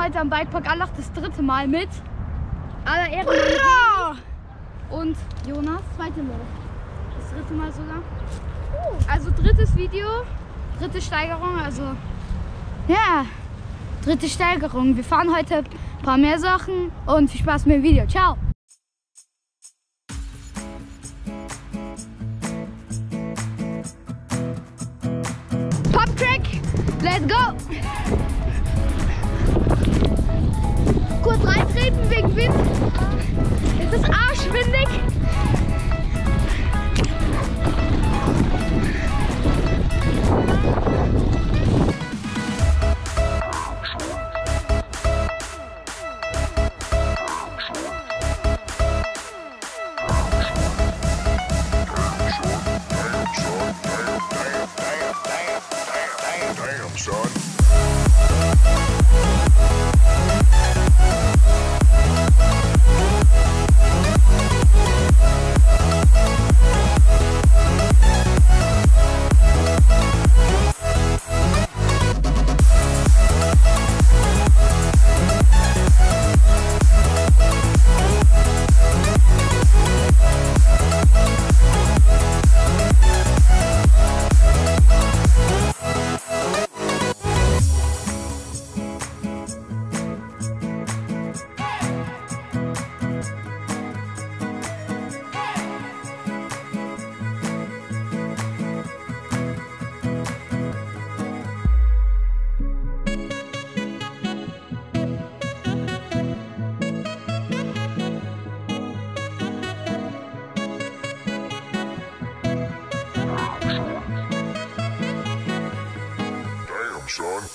heute am Bikepark Allach das 3. Mal mit. Aller Ehren und Jonas, 2. Mal. Das 3. Mal sogar. Also 3. Video, 3. Steigerung, also ja, 3. Steigerung. Wir fahren heute ein paar mehr Sachen und viel Spaß mit dem Video. Ciao! Pop-Track, let's go! Kurz reintreten wegen Wind. Es ist arschwindig. Damn, son. Son.